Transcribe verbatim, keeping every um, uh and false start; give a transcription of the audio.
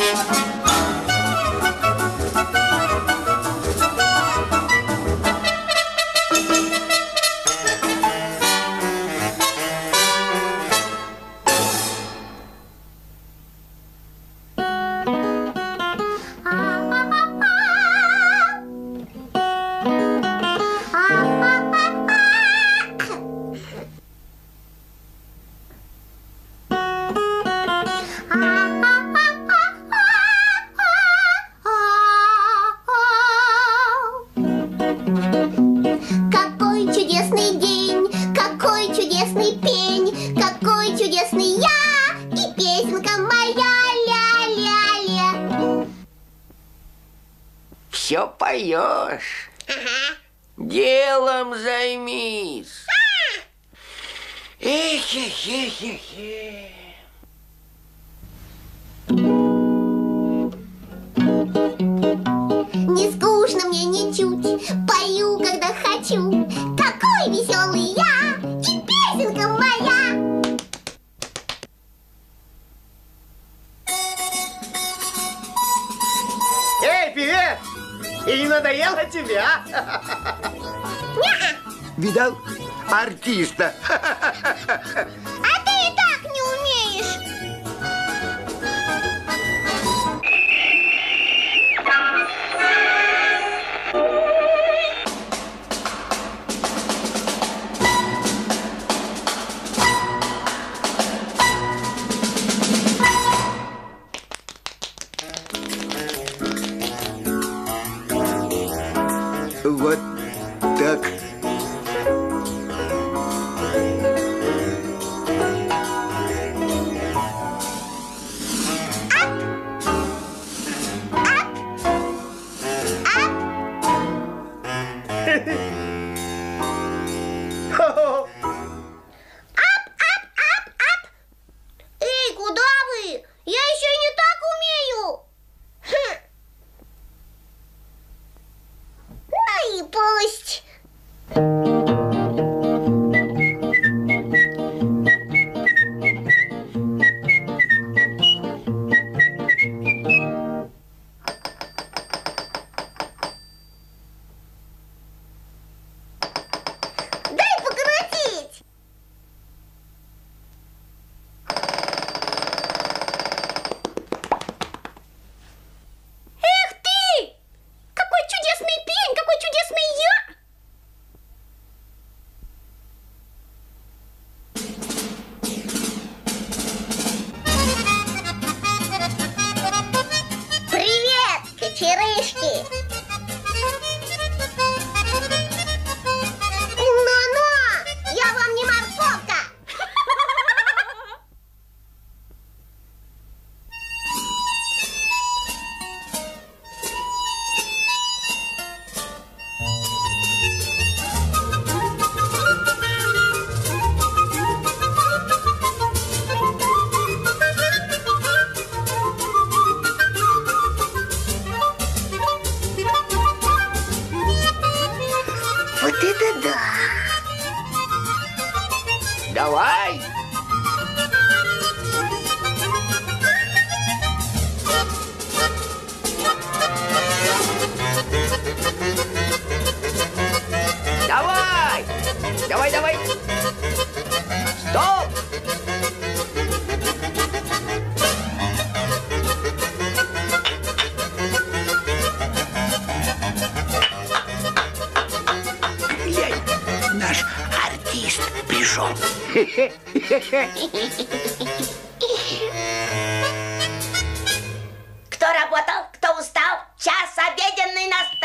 Все поешь. Ага. Делом займись. Эх, эх, эх, эх, эх. Не скучно мне ничуть, пою, когда хочу. Такой веселый я, и песенка моя. Эй, привет! И не надоело тебе, а? Видал артиста? А ты и так не умеешь. Вот так. Эй, куда вы? Я еще и не так умею. Хм. Ну и пусть. Дай покрутить. Эх ты! Какой чудесный пень, какой чудесный я! Привет, кочерышки! Но-но! Я вам не морковка! Вот это да! Давай! Давай! Давай, давай! Стоп! Глянь, наш артист пришел. Кто работал, кто устал, час обеденный настал.